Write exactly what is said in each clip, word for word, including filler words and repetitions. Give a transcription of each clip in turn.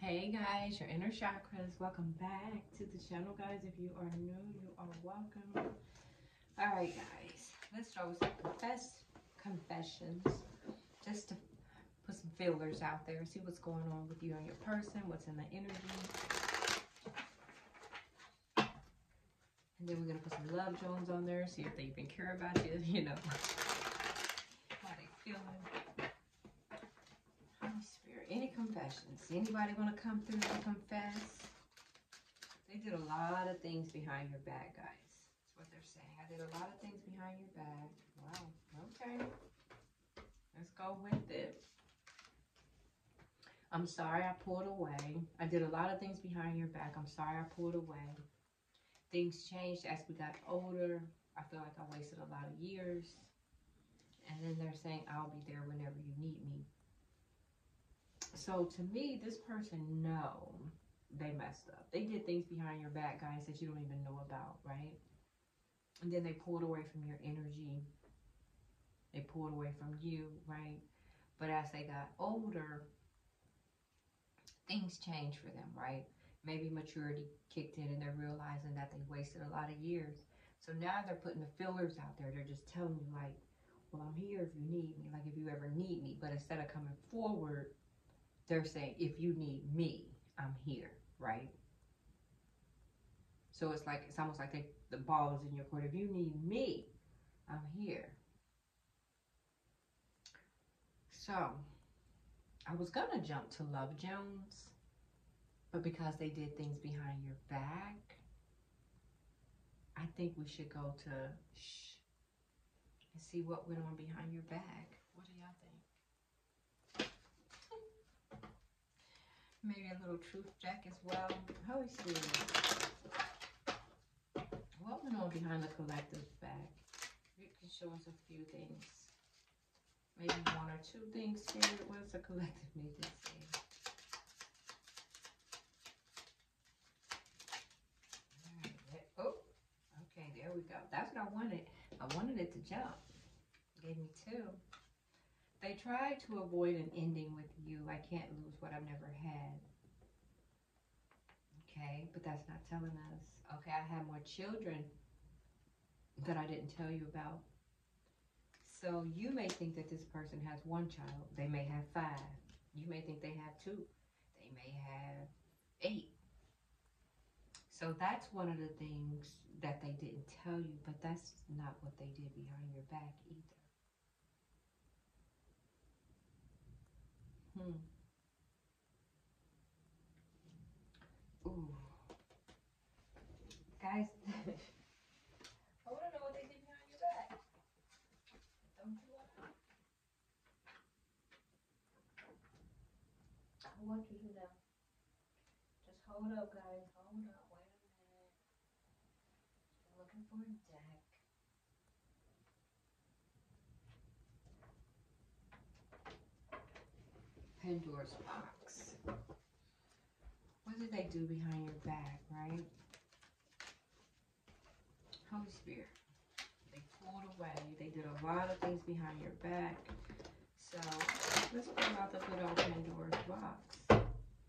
Hey guys, your inner chakras, welcome back to the channel, guys. If you are new, you are welcome. All right, guys, let's start with some confess confessions, just to put some feelers out there, see what's going on with you and your person, what's in the energy. And then we're gonna put some love Jones on there, see if they even care about you, you know, how they feeling. Holy Spirit, any confessions? Anybody want to come through and confess? They did a lot of things behind your back, guys. That's what they're saying. I did a lot of things behind your back. Wow, okay. Let's go with it. I'm sorry I pulled away. I did a lot of things behind your back. I'm sorry I pulled away. Things changed as we got older. I feel like I wasted a lot of years. And then they're saying, I'll be there whenever you need me. So to me, this person know they messed up. They did things behind your back, guys, that you don't even know about, right? And then they pulled away from your energy. They pulled away from you, right? But as they got older, things changed for them, right? Maybe maturity kicked in and they're realizing that they wasted a lot of years. So now they're putting the fillers out there. They're just telling you like, well, I'm here if you need me, like if you ever need me. But instead of coming forward, they're saying, if you need me, I'm here, right? So it's like, it's almost like they, the ball is in your court. If you need me, I'm here. So, I was going to jump to Love Jones, but because they did things behind your back, I think we should go to Shh and see what went on behind your back. What do y'all think? Maybe a little truth check as well. Holy Spirit. What went on behind the collective's back? You can show us a few things. Maybe one or two things here. What does the collective need to say? Alright. Oh, okay, there we go. That's what I wanted. I wanted it to jump. Gave me two. They tried to avoid an ending with you. I can't lose what I've never had. Okay, but that's not telling us. Okay, I have more children that I didn't tell you about. So you may think that this person has one child. They may have five. You may think they have two. They may have eight. So that's one of the things that they didn't tell you, but that's not what they did behind your back either. Hmm. Ooh. Guys, I want to know what they did behind your back. Don't you want to? I want you to know. Just hold up, guys. Hold up. Wait a minute. I'm looking for a deck. Pandora's box. What did they do behind your back, right? Holy Spirit. They pulled away. They did a lot of things behind your back. So let's pull out the good old Pandora's box.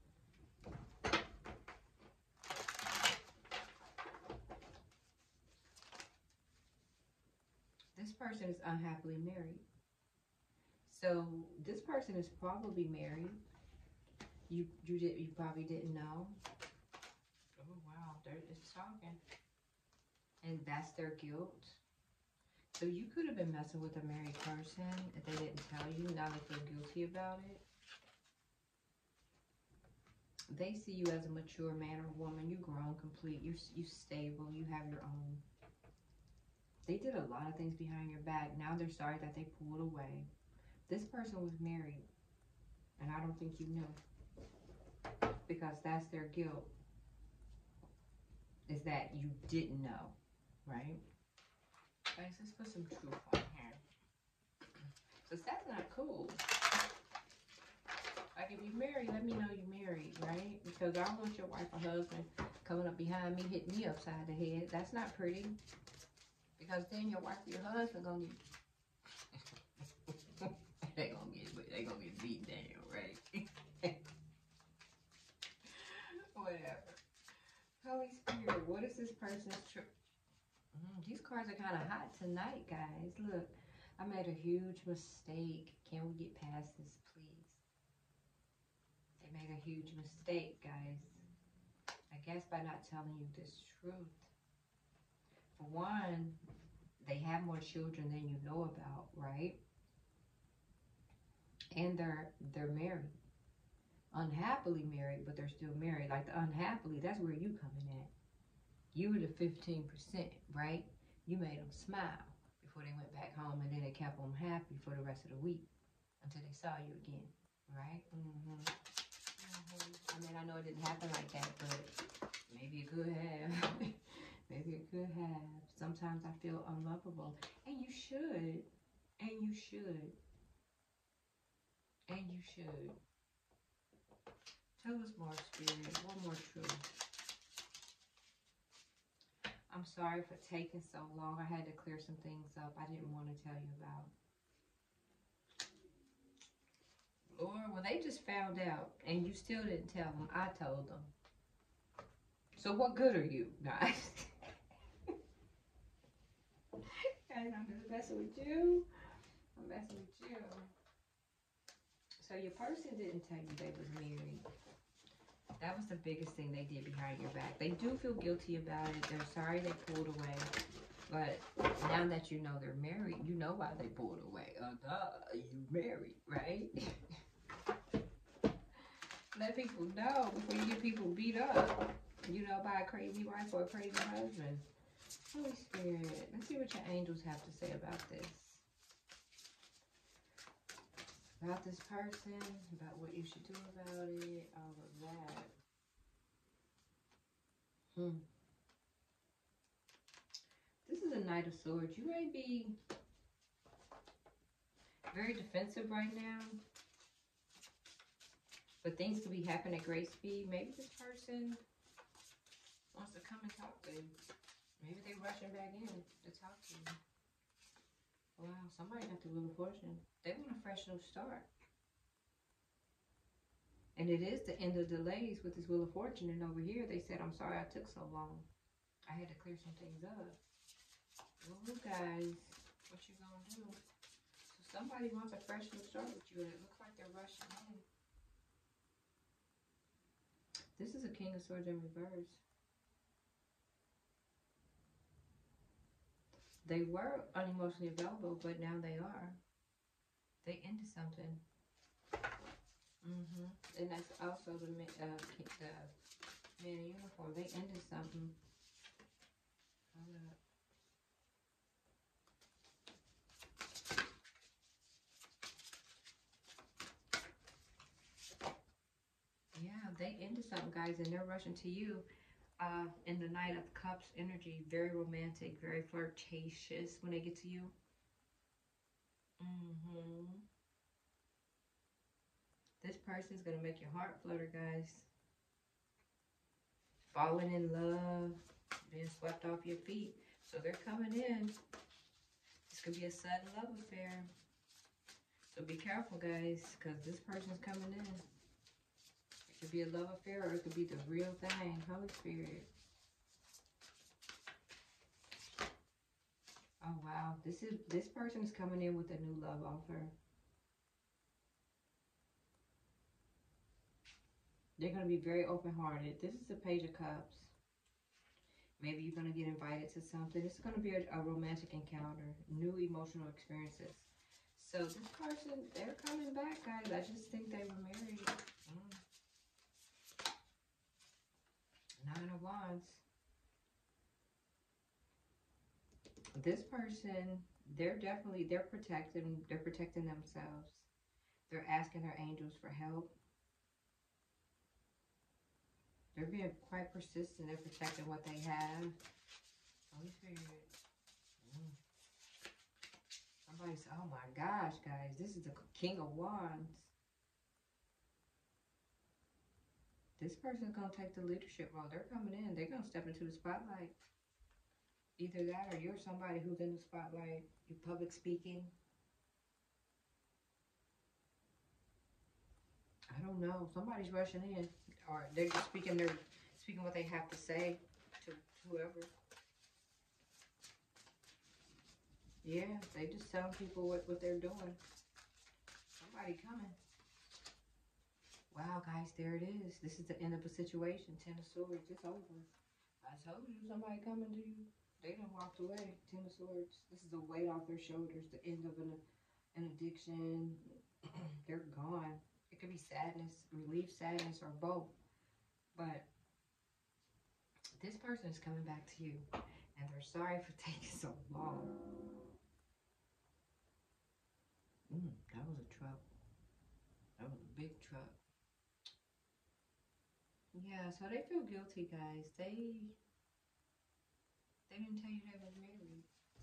This person is unhappily married. So this person is probably married. You you did you probably didn't know. Oh wow, they're just talking. And that's their guilt. So you could have been messing with a married person if they didn't tell you. Now they feel guilty about it. They see you as a mature man or woman. You grown, complete. You you stable. You have your own. They did a lot of things behind your back. Now they're sorry that they pulled away. This person was married, and I don't think you knew, because that's their guilt. Is that you didn't know, right? Guys, let's put some truth on here. Because that's not cool. Like, if you're married, let me know you're married, right? Because I don't want your wife or husband coming up behind me, hitting me upside the head. That's not pretty. Because then your wife or your husband gonna get they gonna get they gonna get beat down, right? cards are kind of hot tonight, guys. Look, I made a huge mistake. Can we get past this, please? They made a huge mistake, guys. I guess by not telling you this truth. For one, they have more children than you know about, right? And they're they're married. Unhappily married, but they're still married. Like the unhappily, that's where you come in at. You were the fifteen percent, right? You made them smile before they went back home, and then it kept them happy for the rest of the week until they saw you again, right? Mm-hmm. Mm-hmm. I mean, I know it didn't happen like that, but maybe it could have. Maybe it could have. Sometimes I feel unlovable, and you should, and you should, and you should. Tell us more, Spirit. One more truth. I'm sorry for taking so long. I had to clear some things up I didn't want to tell you about. Lord, well, they just found out, and you still didn't tell them. I told them. So what good are you, guys? Guys, I'm just messing with you. I'm messing with you. So your person didn't tell you they was married. That was the biggest thing they did behind your back. They do feel guilty about it. They're sorry they pulled away. But now that you know they're married, you know why they pulled away. Uh, duh, you married, right? Let people know before you get people beat up, you know, by a crazy wife or a crazy husband. Holy Spirit, let's see what your angels have to say about this. About this person, about what you should do about it, all of that. Hmm. This is a Knight of Swords. You may be very defensive right now, but things could be happening at great speed. Maybe this person wants to come and talk to you. Maybe they're rushing back in to talk to you. Wow, somebody got the Wheel of Fortune. They want a fresh new start. And it is the end of delays with this Wheel of Fortune. And over here, they said, I'm sorry I took so long. I had to clear some things up. Well, guys, what you gonna do? So somebody wants a fresh new start with you, and it looks like they're rushing in. This is a King of Swords in reverse. They were unemotionally available, but now they are. They ended something. Mm-hmm. And that's also the, uh, the man in uniform. They ended something. Hold up. Yeah, they ended something, guys, and they're rushing to you. Uh, in the Knight of Cups energy, very romantic, very flirtatious when they get to you. Mm-hmm. This person is going to make your heart flutter, guys. Falling in love, being swept off your feet. So they're coming in. This could be a sudden love affair. So be careful, guys, because this person's coming in. It could be a love affair, or it could be the real thing. Holy Spirit. Oh, wow. This is this person is coming in with a new love offer. They're going to be very open-hearted. This is the Page of Cups. Maybe you're going to get invited to something. It's going to be a, a romantic encounter. New emotional experiences. So this person, they're coming back, guys. I just think they were married. Mm. Nine of Wands. This person, they're definitely, they're protecting, they're protecting themselves. They're asking their angels for help. They're being quite persistent. They're protecting what they have. Holy Spirit. Mm. Somebody said, oh my gosh, guys, this is the King of Wands. This person's going to take the leadership role. They're coming in. They're going to step into the spotlight. Either that or you're somebody who's in the spotlight. You're public speaking. I don't know. Somebody's rushing in. Or they're just speaking their speaking what they have to say to whoever. Yeah, they just telling people what, what they're doing. Somebody coming. Wow, guys, there it is. This is the end of a situation. Ten of Swords. It's over. I told you somebody coming to you. They done walked away. Ten of Swords. This is the weight off their shoulders. The end of an, an addiction. They're gone. It could be sadness, relief, sadness, or both. But this person is coming back to you. And they're sorry for taking so long. Mm, that was a truck. That was a big truck. Yeah, so they feel guilty, guys. They they didn't tell you they was married.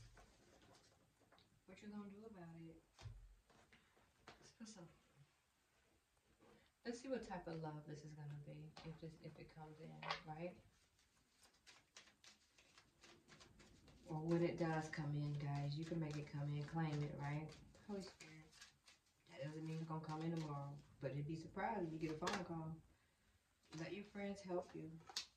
What you gonna do about it? Let's put some. Let's see what type of love this is gonna be if this if it comes in, right? Or when it does come in, guys, you can make it come in, claim it, right? Holy Spirit. That doesn't mean it's gonna come in tomorrow, but it'd be surprised if you get a phone call. Let your friends help you.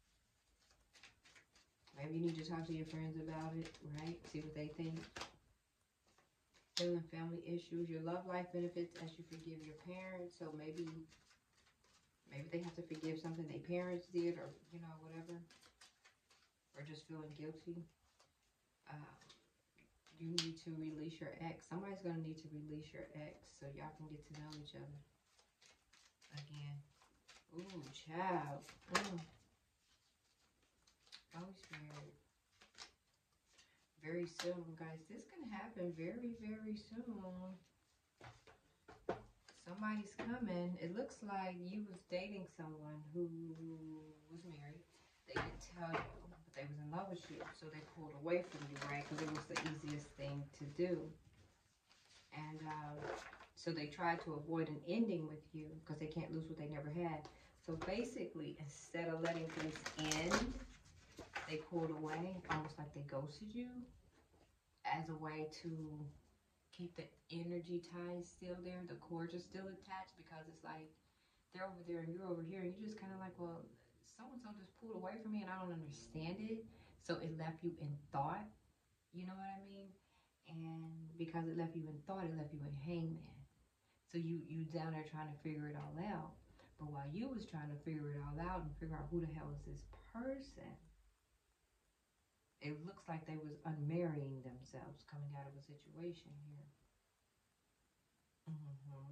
Maybe you need to talk to your friends about it, right? See what they think. Healing family issues. Your love life benefits as you forgive your parents. So maybe, maybe they have to forgive something their parents did, or you know, whatever. Or just feeling guilty. Uh, you need to release your ex. Somebody's gonna need to release your ex so y'all can get to know each other again. Ooh, child. Mm. Holy Spirit. Very soon, guys. This can happen very, very soon. Somebody's coming. It looks like you was dating someone who was married. They didn't tell you, but they was in love with you. So they pulled away from you, right? Because it was the easiest thing to do. And um, so they tried to avoid an ending with you because they can't lose what they never had. So basically, instead of letting things end, they pulled away, almost like they ghosted you, as a way to keep the energy ties still there. The cords are still attached because it's like they're over there and you're over here. And you're just kind of like, well, so-and-so just pulled away from me and I don't understand it. So it left you in thought. You know what I mean? And because it left you in thought, it left you in hangman. So you, you down there trying to figure it all out. But while you was trying to figure it all out and figure out who the hell is this person, it looks like they was unmarrying themselves coming out of a situation here. Mm-hmm.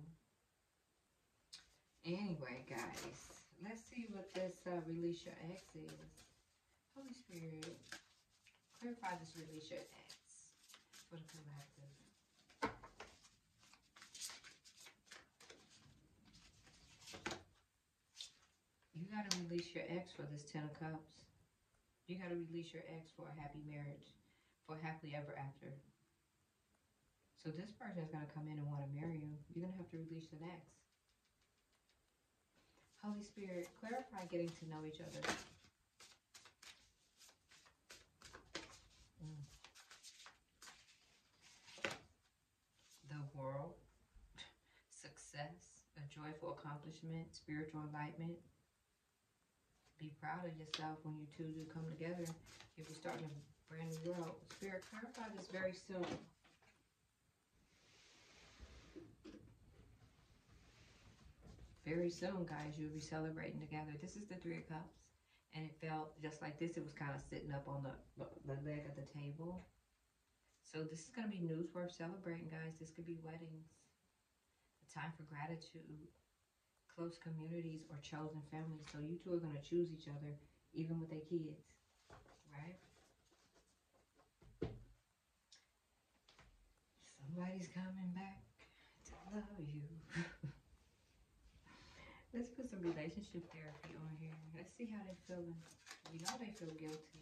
Anyway, guys, let's see what this uh, release your ex is. Holy Spirit, clarify this release your ex for the collective. You got to release your ex for this Ten of Cups. You got to release your ex for a happy marriage, for happily ever after. So this person is going to come in and want to marry you. You're going to have to release the ex. Holy Spirit, clarify getting to know each other. Mm. The world, success, a joyful accomplishment, spiritual enlightenment. Be proud of yourself when you two do come together. If you're starting a brand new world. Spirit, clarify this very soon. Very soon, guys, you'll be celebrating together. This is the Three of Cups. And it felt just like this. It was kind of sitting up on the, the leg of the table. So this is going to be news worth celebrating, guys. This could be weddings. A time for gratitude. Close communities or chosen families. So you two are going to choose each other, even with their kids. Right? Somebody's coming back to love you. Let's put some relationship therapy on here. Let's see how they're feeling. We know they feel guilty.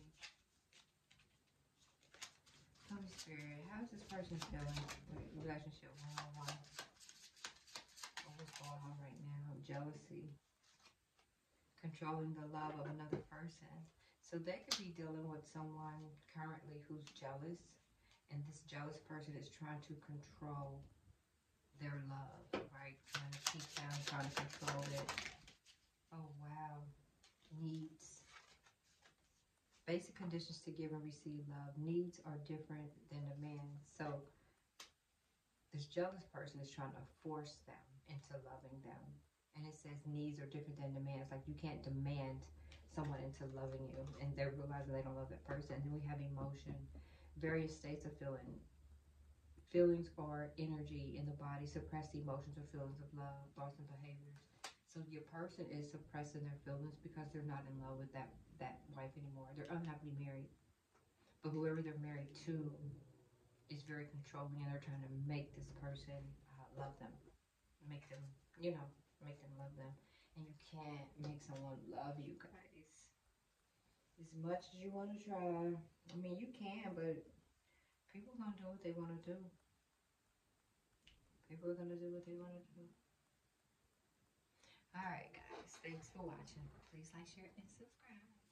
Holy Spirit, how's this person feeling with relationship one-on-one? What's going on right now? Jealousy. Controlling the love of another person. So they could be dealing with someone currently who's jealous. And this jealous person is trying to control their love, right? Trying to keep down, trying to control it. Oh, wow. Needs. basic conditions to give and receive love. Needs are different than demands. So this jealous person is trying to force them into loving them. And it says needs are different than demands. Like you can't demand someone into loving you. And they're realizing they don't love that person. And then we have emotion. Various states of feeling. Feelings are energy in the body. Suppressed emotions or feelings of love, thoughts and behaviors. So your person is suppressing their feelings because they're not in love with that, that wife anymore. They're unhappily married. But whoever they're married to is very controlling, and they're trying to make this person uh, love them, make them, you know, make them love them. And you can't make someone love you, guys. As much as you want to try, I mean, you can, but people are gonna do what they want to do. People are gonna do what they want to do. All right, guys. Thanks for watching. Please like, share, and subscribe.